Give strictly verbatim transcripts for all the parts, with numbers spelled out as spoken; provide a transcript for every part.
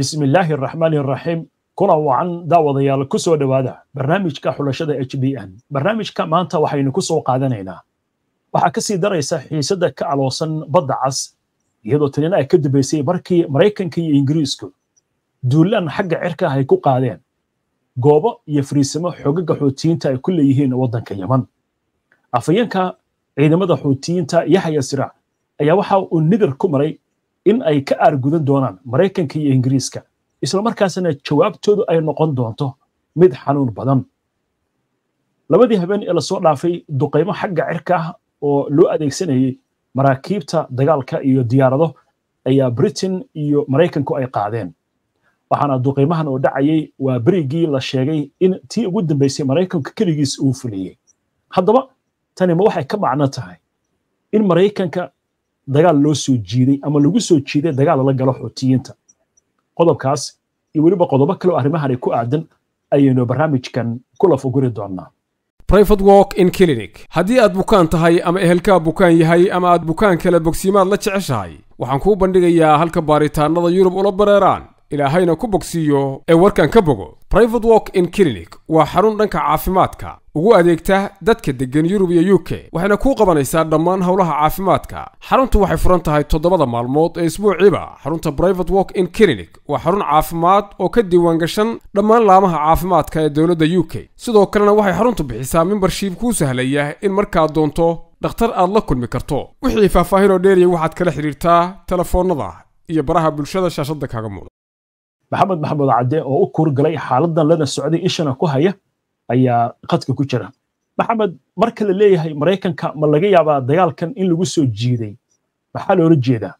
بسم الله الرحمن الرحيم كنا وعن داوديال كسو دوادا برنامجka xulashada H B N barnaamijka maanta waxaynu ku soo qaadanaynaa waxa ka sii daraysa xiisada ka aloosan badda cas iyadoo tanina ay ka dambeysay markii Mareykanka iyo Ingiriisku duulaan xagga cirka ay ku qaadeen goobo iyo fariisimo xogaga Xuutiyiinta ay ku leeyihiin wadanka Yemen afayeenka ciidamada Xuutiyiinta Yahya Siraac ayaa waxa uu nidar ku maray in ay ka aargudan doonaan Mareykanka iyo Ingiriiska isla markaasna jawaabtoodu ay noqon doonto mid xanuun badan labadii habeen ee la soo dhaafay duqeymo xagga cirka ah oo loo adeegsanayay maraakiibta dagaalka iyo diyaarado ayaa Britain iyo Mareykanku ay qaadeen waxaana duqeymahan oo dhacayay waa berigii la sheegay in tii ugu dambeysay Mareykanka kaligiis uu fuliyay haddaba tani ma waxay ka macno tahay in Mareykanka dagaal loo soo jiiday ama lagu soo jiiday dagaal la galo Xuutiyiinta qodobkaas iyo waliba qodobo kale oo arrimahan ku aadan ayaynu barnaamijkan kula foguri doonaa Private Walk in Clinic haddii aad bukaan tahay ama ehelka bukaan yahay ama aad bukaan kale bogsiimaad la jeceshahay waxaan kuu bandhigayaa halka baaritaanada Yurub ula bareeraan ilaahayna ku bogsiyo ee warkan ka bogo Private Walk in Clinic waa xarun dhanka caafimaadka ugu adeegta dadka degan Yurub iyo U K waxayna ku qabanaysaa dhammaan hawlaha caafimaadka xaruntu waxay furan tahay toddobada maalmood ee isbuuciiba xarunta Private Walk in Clinic waa xarun caafimaad oo ka diiwaan gashan dhammaan laamaha caafimaadka ee dawladda U K sidoo kalena waxay xaruntu bixisaa membership ku sahlaya in markaa doonto dhakhtar aad la kulmi karto wixii faahfaahin oo dheeriya waxaad kala xiriirtaa telefoonada iyo baraha bulshada shaashada kaaga muuqda maxamed maxamed cadde oo u kurgalay xaaladan lana socday ishana ku haya ayaa qadka ku jira maxamed marka la leeyahay Mareykanka ma laga yaabaa dagaalkan in lagu soo jiiday maxaa loo jeedaa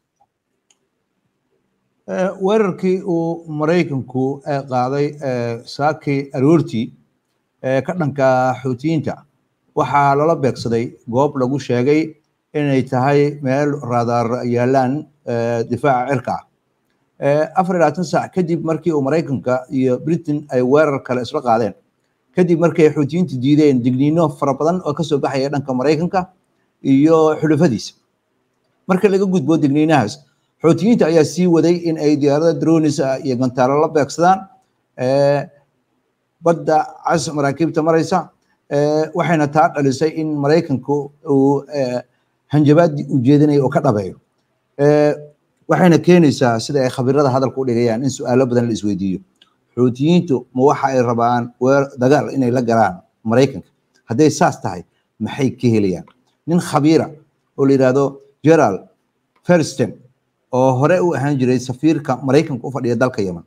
ee weerarkii uu Mareykanku qaaday saaki aroortii ee ka dhanka Xuutiyiinta waxa lala beegsaday goob lagu sheegay inay tahay meel radar yaalaan difaaca cirka afar iyo labaatan saac kadib markii uu Mareykanka iyo Britain ay weerar kale isla qaadeen kadib markii Xuutiyiintu diideen digniino fara badan oo ka soo baxay dhanka Mareykanka iyo xulafadiisa marka laga gudbo digniinahaas Xuutiyiinta ayaa sii waday in ay diyaarada drones iyo gantaalo la beegsadaan ee badda cas maraakiibta maraysa ee waxayna taa dhalisay in Mareykanku uu hanjabaad u jeedinayo oo ka dhabeeyo ee waxayna keenaysaa sida ay khabiirada hadalku u dhigayaan in su'aalo badan la isweydiiyo Xuutiyiintu ma waxa ay rabaan weer dagaal inay la galaan Mareykanka haday saas tahay maxay ka helayaan nin khabiira oo la yiraahdo Gerald Ferston oo hore u ahaan jiray safiirka Mareykanka u fadhiya dalka Yemen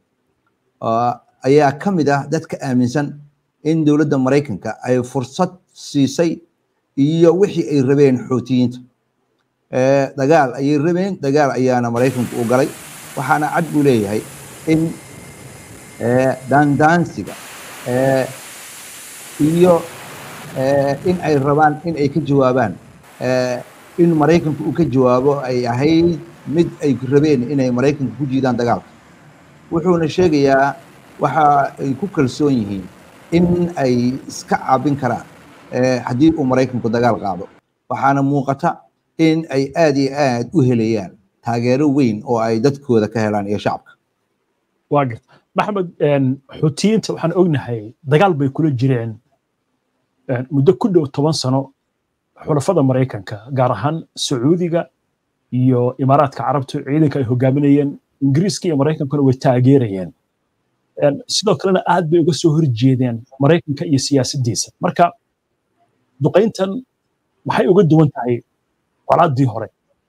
ayaa kamid ah dadka aaminsan in dawladda Mareykanka ay fursad siisay iyo wixii ay rabeen Xuutiyiinta ee dagaal ay rabeen dagaal ayaana Mareykanku u galay waxaana cad u leeyahay in ee dandansiga ee iyo ee in ay rabaan in ay ka jawaabaan ee in Mareykanku uu ka jawaabo ay ahayd mid ay rabeen inay Mareykanku ku jiidaan dagaalka wuxuuna sheegayaa waxa ay ku kalsoon yihiin in ay iska caabin karaan ee hadii uu Mareykanku dagaal qaado waxaana muuqata in ay aad iyo aad u helayaan taageero weyn oo ay dadkooda ka helaan iyo shacabka waagir maxamed een Xuutiyiinta waxaan ognahay dagaal bay kula jireen muddo ku dhow toban sano xulafada Mareykanka gaar ahaan Sacuudiga iyo Imaaraadka Carabta ciidanka ay hogaaminayeen Ingiriiska iyo Mareykankuna way taageerayeen een sidoo kalena aad bay uga soo horjeedeen Mareykanka iyo siyaasaddiisa marka duqeyntan maxay uga duwan tahay qolaadii hore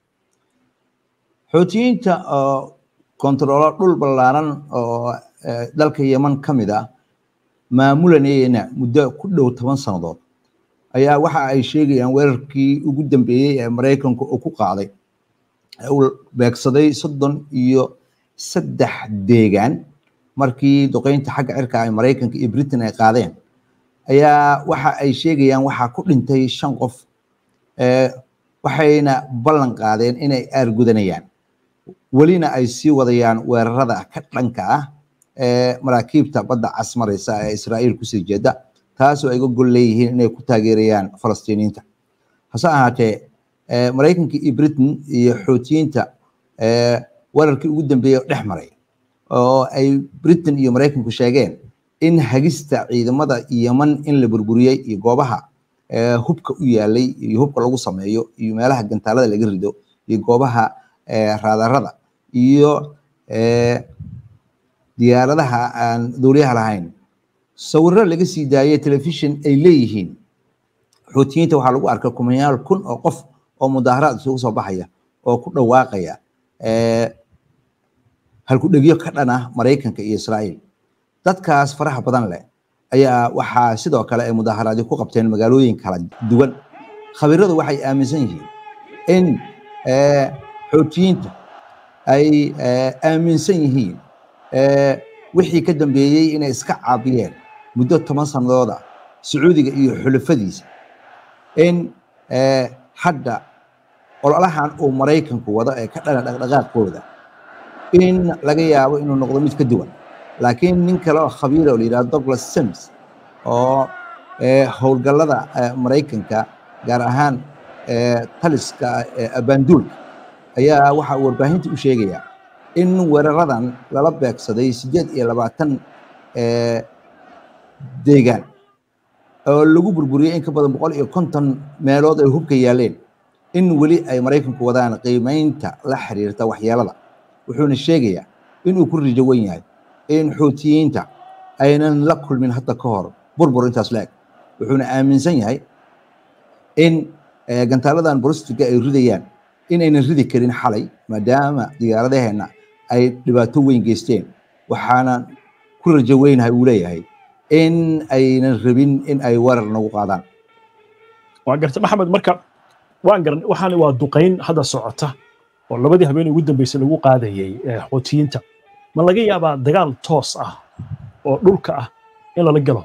Xuutiyiinta oo kontrolo dhul ballaaran oo dalka Yemen kamid ah maamulanayna muddo ku dhow toban sanadood ayaa waxa ay sheegayaan weerarkii ugu dambeeyay ee Mareykanku uu ku qaaday uu beegsaday soddon iyo saddex deegaan markii duqeynta xagga cirka ay Mareykanka iyo Britain ay qaadeen ayaa waxa ay sheegayaan waxa ku dhintay shan qof ee waxayna ballan qaadeen inay aargudanayaan walina ay sii wadayaan weerarada ka dhanka ah ee maraakiibta badda cas maraysa ee Israa'iil ku sii jeeda taasoo ay gol leeyihiin inay ku taageerayaan Falastiiniinta hase ahaatee ee Mareykanka iyo Britain iyo Xuutiyiinta ee weerarkii ugu dambeeyay dhex maray oo ay Britain iyo Mareykanku sheegeen in hagista ciidamada Yemen in la burburiyay iyo goobaha hubka u yaalay iyo hubka lagu sameeyo iyo meelaha gantaalada laga rido iyo goobaha raadarada iyo diyaaradaha aan duuliyaha lahayn sawirro laga sii daayay television ay leeyihiin Xuutiyiinta waxa lagu arkay kumanyaal kun oo qof oo mudaaharaad isugu soo baxaya oo ku dhawaaqaya ee halku dhagiyo ka dhana Mareykanka iyo Israa'iil dadkaas faraha badan leh ayaa waxa sidoo kale ay mudaaharaad ku qabteen magaalooyin kala duwan khabiiradu waxay aaminsan yihiin in ee Xuutiyiinta ay aaminsan yihiin ee wixii ka dambeeyay inay iska caabiyeen muddo toban sanadood ah Sacuudiga iyo xulafadiisa in ee hadda ololahan uu Mareykanku wada ee ka dhana dhaqdhaqaaqooda in laga yaabo inuu noqdo mid ka duwan laakiin nin kale oo khabiir oo yiraahdo Douglas Sims oo ee howlgallada Mareykanka gaar ahaan ee taliska Abandul ayaa waxa uu warbaahinta u sheegaya in weeraradan lala beegsaday sideed iyo labaatan ee deegaan oo lagu burburiyay in ka badan boqol iyo konton meelood ay hubka yaaleen in wali ay Mareykanku wadaan qiimeynta la xiriirta waxyeelada wuxuuna sheegayaa inuu ku rijo weyn yahay in Xuutiyiinta aynan la kulmin hadda ka hor burbur intaas leeg wuxuuna aaminsan yahay in gantaaladan bolistiga ay ridayaan in aynan ridi karin xalay maadaama diyaaradaheena ay dhibaato weyn geysteen waxaana ku rijo weynahay uu leeyahay in aynan rabin in ay weerar nagu qaadaan waa gartay Maxamed marka waan garan waxaan waa duqeyn hadda socota oo labadii habeen ugu dambeysay lagu qaadayay Xuutiyiinta ma laga yaabaa dagaal toos ah oo dhulka ah in la galo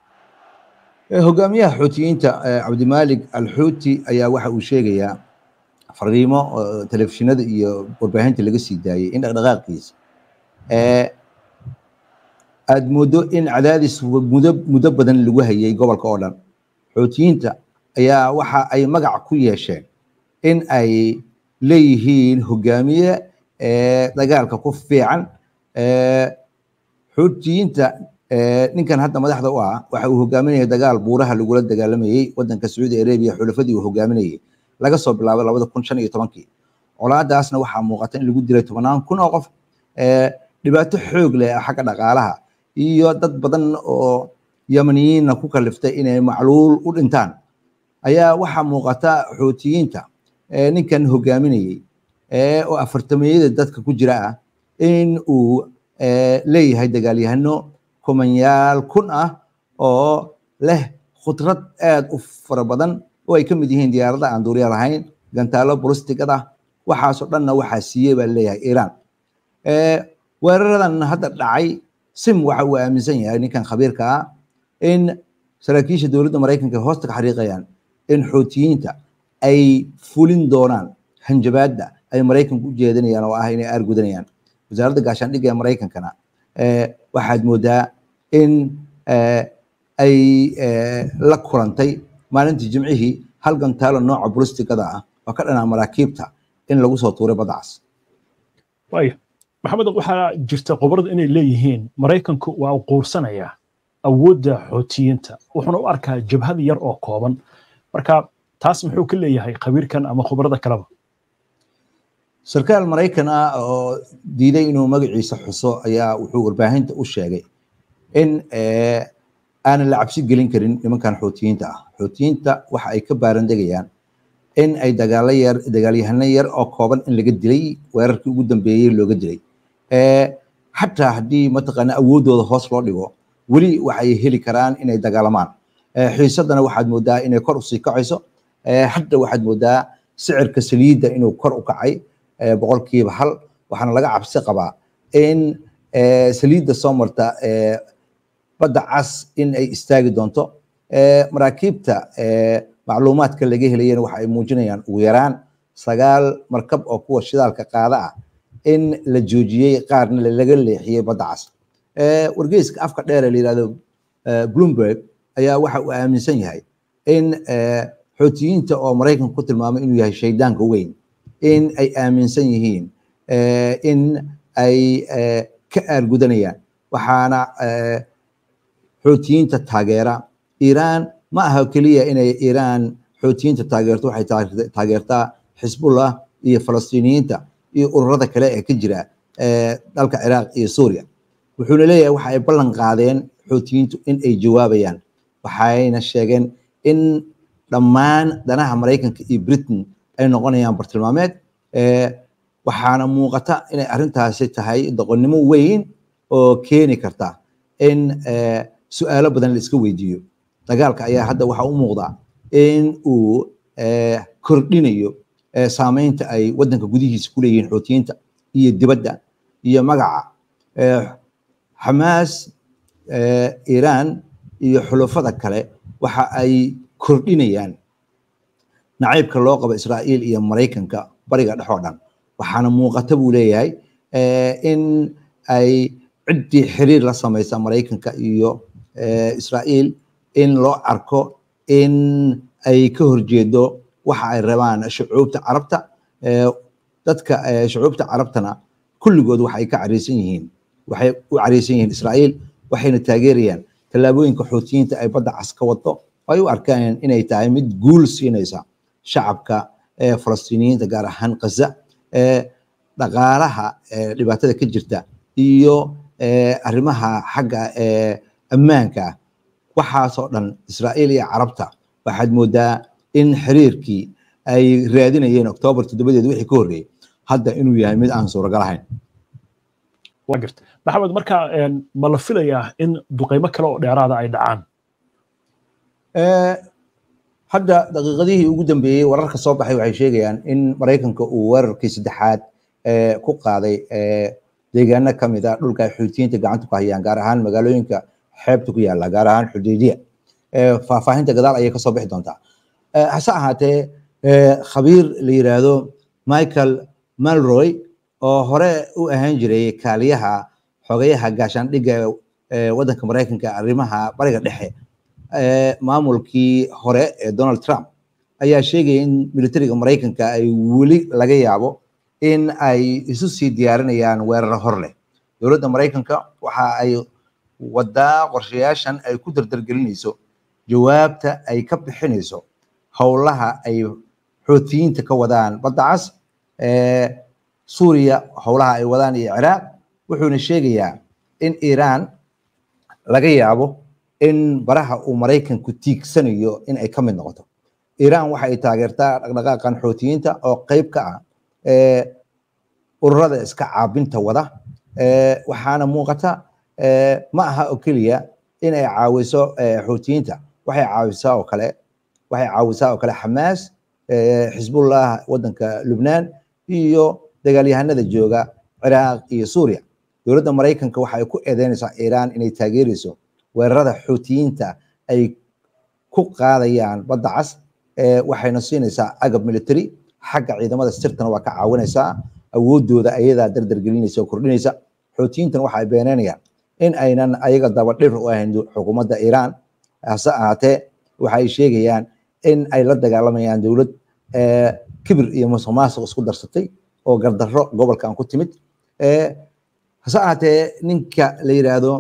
hogaamiyaha Xuutiyiinta Cabdimalik Al-Xuuti ayaa waxa uu sheegayaa fariimo telefishinada iyo warbaahinta laga sii daayay in dhaqdhaqaaqiisa ee aad moodo in cadaadis muddo muddo badan lagu hayay gobolka oo dhan Xuutiyiinta ayaa waxa ay magac ku yeesheen in ay leeyihiin hogaamiye ee dagaalka ku fiican ee Xuutiyiinta ee ninkan hadda madaxda u ah waxa uu hogaaminayay dagaal buuraha lagu la dagaalamayay wadanka Saudi Arabia xulafadii uu hogaaminayay laga soo bilaabo labada kun shan iyo toban colaadaasna waxaa muuqata in lagu dilay tobanaan kun oo qof ee dhibaato xoog leh xagga dhaqaalaha iyo dad badan oo Yemeniyiin ku kaliftay inay macluul u dhintaan ayaa waxa muuqata Xuutiyiinta ee ninkan hogaaminayay ee oo afartameeyada dadka ku jira ah in uu ee leeyahay dagaalyahano kumanyaal kun ah oo leh khudrad aad u fara badan oo ay ka mid yihiin diyaarada aan duuliyaha lahayn gantaalo bolistigada waxaas oo dhanna waxaa siiyay baa leeyahay Iran ee weeraradan hadda dhacay sim waxa uu aaminsan yahay ninkan khabiirka ah in saraakiisha dowladda Mareykanka hoosta ka xariiqayaan in Xuutiyiinta ay fulin doonaan hanjabaadda ay Mareykanku u jeedinayaan oo ah inay aargudanayaan wasaaradda gaashaandhigga ee Mareykankana ee waxaad moodaa in ee ay la kulantay maalintii Jimcihii hal gantaalo nooca bolistigada ah oo ka dhanaa maraakiibta in lagu soo tuuray badacas waayo Maxamed waxa jirta qobrad inay leeyihiin Mareykanku waa uu qoorsanaya awoodda Xuutiyiinta wuxuuna u arkaa jabhad yar oo kooban marka taas muxuu ka leeyahay khabiirkan ama khibrada kalaba sarkaal Mareykan ah oo diiday inuu magaciisa xuso ayaa wuxuu warbaahinta u sheegay in ee aan la cabsi gelin karin nimankan Xuutiyiinta ah Xuutiyiinta waxa ay ka baarandegayaan in ay dagaal yar dagaalyahano yar oo kooban in laga dilay weerarkii ugu dambeeyay looga dilay ee hatta hadii mataqana awoodooda hoos loo dhigo wali waxay heli karaan inay dagaalamaan ee xiisadana waxaad moodaa inay kor u sii kacayso ee hadda waxaad moodaa sicirka saliidda inuu kor u kacay ee boqolkiiba hal waxaana laga cabsi qabaa in ee saliidda soo marta ee badda cas in ay istaagi doonto ee maraakiibta ee macluumaadka laga helayeen waxa ay muujinayaan ugu yaraan sagaal markab oo kuwa shidaalka qaada ah in la joojiyay qaarna laga leexiyay badda cas ee wargeyska afka dheer ee la yiraahdo Bloomberg ayaa waxa uu aaminsan yahay in ee Xuutiyiinta oo Mareykanku ku tilmaamay inuu yahay shaydaanka weyn in ay aaminsan yihiin ee in ay ka aargudanayaan waxaana xuutiyiinta taageera Iiraan ma aha kaliya inay Iiraan xuutiyiinta taageerto waxay taageertaa Xisbullah iyo Falastiiniyiinta iyo ururada kale ee ka jira dalka Ciraaq iyo Suuriya wuxuuna leeyahay waxa ay ballan qaadeen xuutiyiintu in ay jawaabayaan waxayna sheegeen in dhammaan danaha Mareykanka iyo Britain ay noqonayaan bartilmaameed waxaana muuqata inay arrintaasi tahay doqonnimo weyn oo keeni karta in su'aalo badan la iska weydiiyo dagaalka ayaa hadda waxa u muuqda in uu kordhinayo saameynta ay wadanka gudihiisa ku leeyihiin xuutiyiinta iyo dibadda iyo magaca Hamas Iran iyo xulafada kale waxa ay kordhinayaan nacaybka loo qabo Israa'iil iyo Mareykanka bariga dhex oo dhan waxaana muuqata buu leeyahay in ay cidii xiriir la samaysa Mareykanka iyo Israa'iil in loo arko in ay ka horjeedo waxa ay rabaan shucuubta Carabta dadka shucuubta Carabtana kulligood waxay ka cariisan yihiin waxay u cariisan yihiin Israa'iil waxayna taageerayaan tallaabooyinka xuutiyiinta ay badda cas ka wado ay u arkaan inay tahay mid guul siinaysa shacabka Falastiiniyiinta gaar ahaan Gaza dhaqaalaha dhibaatada ka jirta iyo arrimaha xagga ammaanka waxaasoo dhan Israa'iil iyo Carabta waxaad moodaa in xiriirkii ay raadinayeen Oktoobar toddobadeed wixii ka horreeyay hadda inuu yahay mid aan suuragal ahayn وقرت محمد مركا ما la filayaa in duqeymo kale oo dheeraada ay dhacaan hadda daqiiqadihii ugu dambeeyay wararka soo baxay waxay sheegayaan in Mareykanka uu weerarkii saddexaad ku qaaday deegaano ka mid ah dhulka ay xuutiyiinta gacanta ku hayaan gaar ahaan magaalooyinka xeebta ku yaala gaar ahaan Xudaydiya faahfaahinta gadaal ayay ka soo bixi doontaa hase ahaatee khabiir la yiraahdo Michael Malroy oo hore u ahaan jiray kaaliyaha xogayaha gaashaandhigga wadanka Mareykanka arrimaha bariga dhexe maamulkii hore ee Donald Trump ayaa sheegay in militariga Mareykanka ay weli laga yaabo in ay isu sii diyaarinayaan weerar hor leh dowladda Mareykanka waxa ay wadaa qorshayaashan ay ku dardargelinayso jawaabta ay ka bixinayso howlaha ay xuutiyiinta ka wadaan badda cas Suuriya howlaha ay wadaan iyo Ciraaq wuxuuna sheegayaa in Iran laga yaabo in baraha uu Mareykanku tiigsanayo in ay ka mid noqoto Iran waxa ay taageertaa dhaqdhaqaaqan xuutiyiinta oo qayb ka ah ee ururada iska caabinta wada ee waxaana muuqata ee ma aha oo kaliya in ay caawiso xuutiyiinta waxay caawisaa oo kale waxay caawisaa oo kale Hamas ee Xisbullah wadanka Lebanon iyo dagaalyahanada jooga Ciraaq iyo Suuriya dowladda Mareykanka waxa ay ku eedeynaysaa Iran inay taageerayso weerarada xuutiyiinta ay ku qaadayaan badda cas ee waxayna siinaysaa agab military xagga ciidamada sirtana waa ka caawinaysaa awoodooda ayadaa dardar gelinaysa oo kordhinaysa xuutiyiintan waxa ay beenaynayaan in aynan ayaga daba dhir u ahayn xukuumadda Iran hase ahaatee waxa ay sheegayaan in ay la dagaalamayaan dowlad ee kibir iyo musuqmaasuq isku darsatay oo gardarro gobolkan ku timid ee hase ahaatee ninka la yiraahdo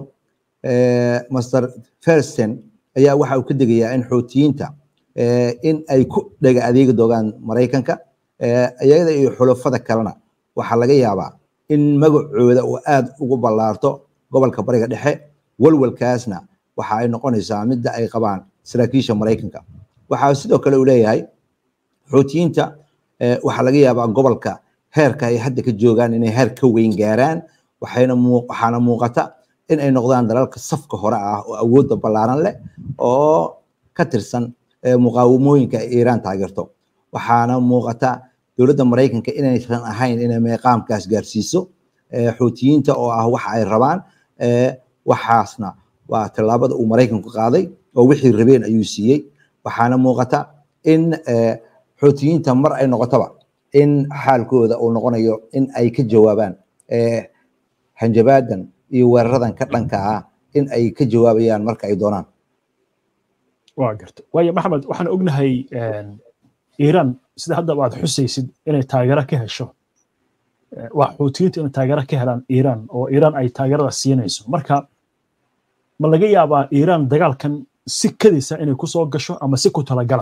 ee Master Fersten ayaa waxa uu ka digayaa in xuutiyiinta ee in ay ku dhaga adeega dogaan Mareykanka ee ayaga iyo xulafada kalena waxa laga yaabaa in magacooda uu aad ugu ballaarto gobolka bariga dhexe walwalkaasna waxa ay noqonaysaa mid ay qabaan saraakiisha Mareykanka waxa sidoo kale uu leeyahay xuutiyiinta ee waxa laga yaabaa gobolka heerka ay hadda ka joogaan inay heer ka weyn gaaraan waxayna waxaana muuqata in ay noqdaan dalalka safka hore ah oo awoodda ballaaran leh oo ka tirsan muqaawamooyinka Iran taageerto waxaana muuqata dowladda Mareykanka inaysan ahayn inay meeqaamkaas gaarsiiso xuutiyiinta oo ah waxa ay rabaan waxaasna waa tallaabada uu Mareykanku qaaday oo wixii rabeen ayuu siiyey waxaana muuqata in xuutiyiinta mar ay noqotaba in xaalkooda uu noqonayo in ay ka jawaabaan hanjabaadan iyo weeraradan ka dhanka ah in ay ka jawaabayaan marka ay doonaan waa garto waayo Maxamed waxaan ognahay Iran sida hadda baad xusaysid inay taageero ka hesho waa xuutiyiinta in taageero ka helaan Iiraan oo Iiraan ay taageerada siinayso marka ma laga yaabaa Iiraan dagaalkan si kadisa inay ku soo gasho ama si ku talagala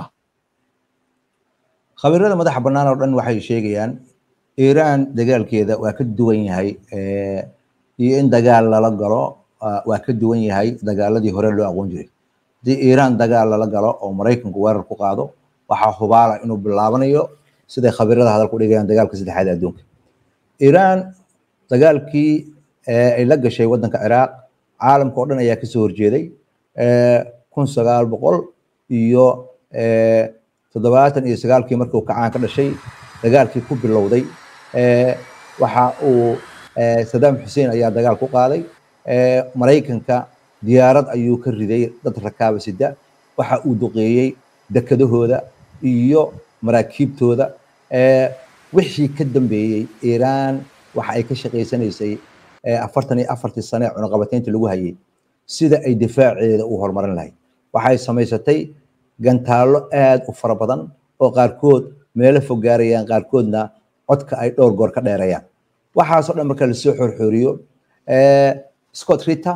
khabiirada madaxa bannaan oo dhan waxay sheegayaan Iiraan dagaalkeeda waa ka duwan yahay ee iyo in dagaal lala galo waa ka duwan yahay dagaaladii hore loo aqoon jiray dii Iiraan dagaal lala galo oo Mareykanku weerar ku qaado waxa hubaala inuu bilaabanayo sida khabiirada hadal ku dhigayaan dagaalka saddexaad adduunka Iiraan dagaalkii ay la gashay wadanka Ciraaq caalamka oo dhan ayaa ka soo horjeeday ee kun sagaal boqol iyo ee toddobaatan iyo sagaalkii markuu kacaan ka dhashay dagaalkii ku bilowday ee waxa uu Saddam Hussein ayaa dagaal ku qaaday ee Mareykanka diyaarad ayuu ka riday dad rakaab sida waxa uu duqeeyay dekadahooda iyo maraakiibtooda ee wixii ka dambeeyay Iiraan waxa ay ka shaqeysanaysay afartan iyo afar sano cunaqabataynta lagu hayay sida ay difaaceeda u horumarin lahayd waxay samaysatay gantaalo aad u fara badan oo qaarkood meelo fog gaarayaan qaarkoodna codka ay dhowr goor ka dheerayaan waxaas oo dhan marka la soo xorxoriyo ee Scott Ritter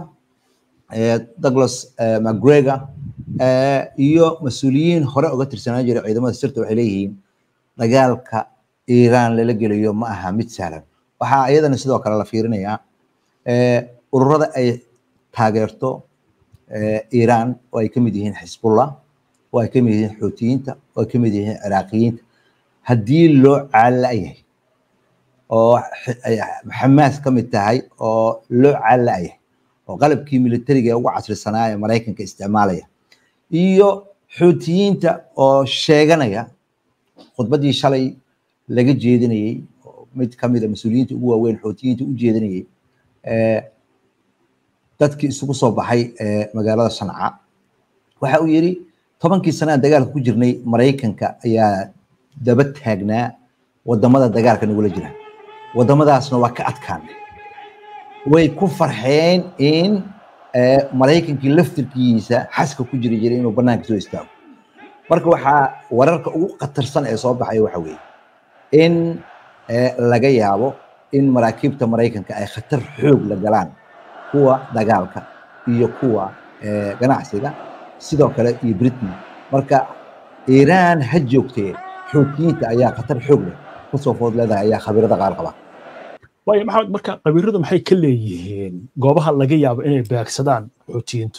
ee Douglas McGregor ee iyo mas'uuliyiin hore uga tirsanaan jiray ciidamada sirta waxay leeyihiin dagaalka Iiraan lala geliyo ma aha mid sahlan waxa ayadana sidoo kale la fiirinayaa ee ururada ay taageerto ee Iiraan oo ay kamid yihiin Hezbollah oo ay kamid yihiin Xuutiyiinta oo ay kamid yihiin Iraaqiyiinta haddii loo caalaayay oo Hamas kamid tahay oo loo caalaayay oo qalabkii militariga ugu casrisanaa ee Mareykanka isticmaalaya iyo Xuutiyiinta oo sheeganaya khudbadii shalay laga jeedinayay mid kamid ah mas'uuliyiinta ugu waaweyn Xuutiyiinta u jeedinayay ee dadkii isugu soo baxay ee magaalada Sanca waxa uu yiri tobankii sano dagaalka ku jirnay Mareykanka ayaa daba taagnaa wadamada dagaalka nagula jira wadamadaasna waa ka adkaan way ku farxeen in ee Mareykankii laftirkiisa xaska ku jiri jiray inuu banaanka soo istaago marka waxa wararka ugu qatarsan ee soo baxay waxa weeye in laga yaabo in maraakiibta Mareykanka ay khatar xoog la galaan kuwa dagaalka iyo kuwa ganacsiga sidoo kale iyo Britain marka Iiraan ha joogtee Xuutiyiinta ayaa khatar xoog leh ku soo food leedahay ayaa khabiirada qaar qaba way maxamed marka khabiiradu maxay ka leeyihiin goobaha laga yaabo inay beegsadaan Xuutiyiinta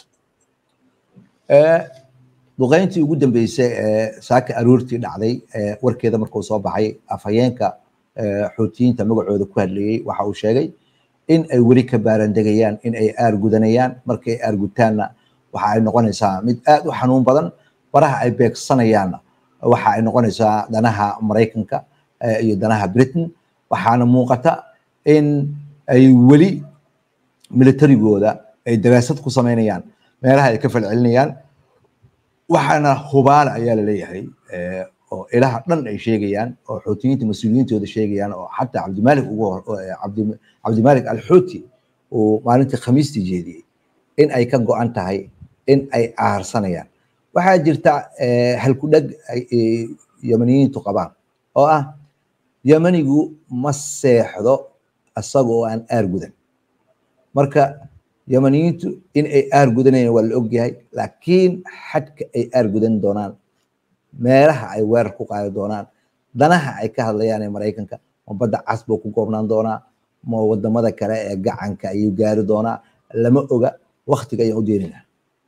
ee duqeyntii ugu dambeysay ee saaka aroortii dhacday ee warkeeda markuu soo baxay afhayeenka Xuutiyiinta magacooda ku hadlayay waxa uu sheegay in ay weli ka baarandegayaan in ay aar gudanayaan markay aar gutaanna waxa ay noqonaysaa mid aad u xanuun badan baraha ay beegsanayaan waxa ay noqonaysaa danaha Mareykanka iyo danaha Britain waxaana muuqata in ay weli militarigooda ay daraasad ku sameynayaan meelaha ay ka falcelinayaan waxaana hubaal ayaa la leeyahay ee oo ilaha dhan ay sheegayaan oo Xuutiyiinta mas'uuliyiintooda sheegayaan oo xataa Cabdimalik ugu Cabdi Cabdimalik al-Xuuti oo maalintii Khamiistii jeediyay in ay ka go'an tahay in ay aarsanayaan waxa jirta hal ku dhag Yamaniyiintu qabaan oo ah Yamanigu ma seexdo asagoo aan aar gudan marka Yamaniyiintu in ay aar gudanayaan waa la ogyahay laakiin xadka ay aar gudan doonaan meelaha ay weerar ku qaadi doonaan danaha ay ka hadlayaan ee Mareykanka oo badda casbo ku goobnaan doonaa ma wadamada kale ee gacanka ayuu gaari doonaa lama oga waqtiga ay u deerinaa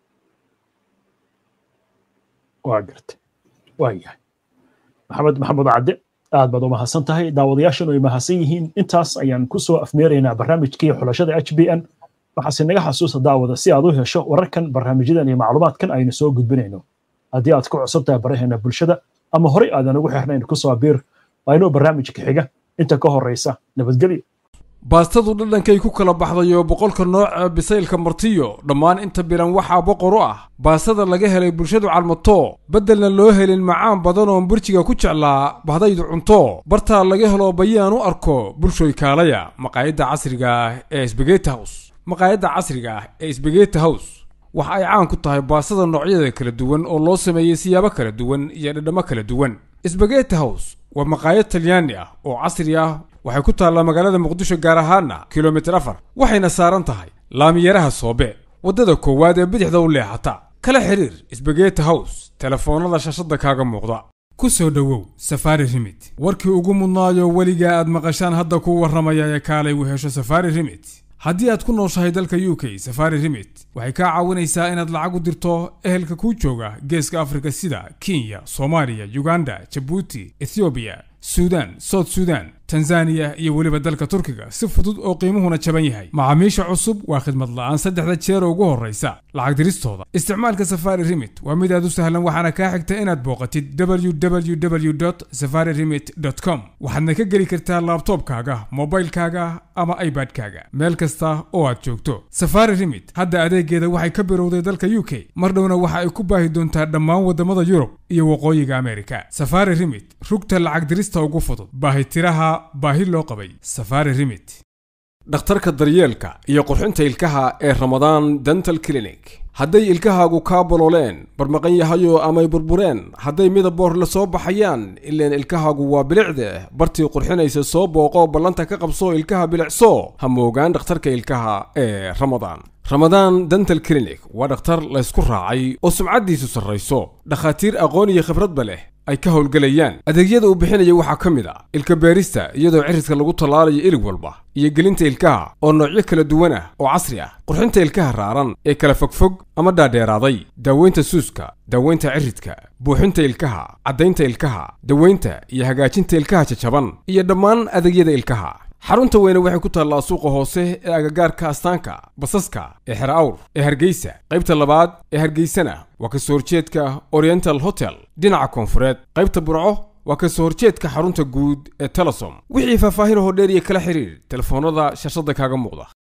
waa gartay waayahay maxamed maxamed cadde aad baad u mahadsan tahay daawadayaashanu ay mahadsan yihiin intaas ayaan ku soo afmeeraynaa barnaamijkii xulashada H B N waxaase naga xasuusta daawada si aad u hesho wararkan barnaamijyadan iyo macluumaadkan aynu soo gudbinayno haddii aad ku cusub tahay baraheena bulshada ama horey aadan ugu xirnayn ku soo biir waa inuu barnaamijka xiga inta ka horeysa nabadgelyo baastadu dhadhankay ku kala baxdayo boqolka nooc bisaylka martiyo dhammaan inta bilan waxaa boqor u ah baastada laga helay bulshadu calmato beddelna loo helin macaan badan oo burjiga ku jeclaa bahdaydu cunto bartaa laga helo bayaan u arko bulshoy kaalaya maqaayadda casriga ah ee Spaghetti House maqaayadda casriga ah ee Spaghetti House waxa ay caan ku tahay baastada noocyada kala duwan oo loo sameeyay siyaabo kala duwan iyo dhadhamo kala duwan Spaghetti House waa maqaayad Talyaani ah oo casri ah waxay ku taallaa magaalada muqdisho gaar ahaana kilomitir afar waxayna saaran tahay laamiyaraha soobe waddada koowaad ee bidixda u leexata kala xiriir Spaghetti House telefoonada shashada kaaga muuqda ku soo dhawow Safari Remit warkii ugu mudnaayo weliga aad maqashaan hadda ku waramaya ee kaalay u hesho Safari Remit haddii aad ku nooshahay dalka U K Safari Remit waxay kaa caawinaysaa inaad lacag u dirto ehelka ku jooga geeska Afrika sida Kenya, Soomaaliya, Uganda, Djibouti, Ethiopia, Sudan, South Sudan, Tanzania iyo waliba dalka Turkiga si fudud oo qiimuhuna jaban yahay macaamiisha cusub waa khidmad la'aan saddexda jeer ugu horeysa lacag diristooda isticmaalka Safari Remit waa mid aad u sahlan waxaana ka xigta inaad booqatid w w w dot safari remit dot com waxaadna ka geli kartaa laptopkaaga mobilkaaga ama iPadkaaga meel kasta oo aad joogto Safari Remit hadda adeegeeda waxay ka bilowday dalka U K mar dhowna waxa ay ku baahi doontaa dhammaan wadamada Yurub iyo waqooyiga Amerika Safari Remit rugta lacag dirista ugu fudud baahitiraha baahi loo qabay Safari Remit dhakhtarka daryeelka iyo qurxinta ilkaha ee Ramadan Dental Clinic hadday ilkahaagu ka bololeen barmaqan yahayo ama ay burbureen hadday midab la soo baxayaan ileen ilkahaagu waa bilicde bartii qurxinaysa soo booqo ballanta ka qabso ilkaha bilicso ha moogaan dhakhtarka ilkaha ee Ramadan Ramadan Dental Clinic waa dhakhtar la isku raacay oo sumcadiisu sarreyso dhakhaatiir aqoon iyo khibrad leh ay ka howlgalayaan adeegyada uu bixinayo waxa kamid ah ilka beerista iyadoo cirridka lagu talaalayo ilig walba iyo gelinta ilkaha oo noocyo kala duwan ah oo casri ah qurxinta ilkaha raaran ee kala fogfog ama dhaadheeraaday daaweynta suuska daaweynta cirridka buuxinta ilkaha cadaynta ilkaha daweynta iyo hagaajinta ilkaha jajaban iyo dhammaan adeegyada ilkaha xarunta weyne waxay ku taallaa suuqa hoose ee agagaarka astaanka basaska ee xera awr ee Hargeysa qaybta labaad ee Hargeysana waa ka soo horjeedka Oriental Hotel dhinaca koonfureed qaybta Burco waa ka soo horjeedka xarunta guud ee Telesom wixii faahfaahin oo dheer iyo kala xiriir telefoonada shashada kaaga muuqda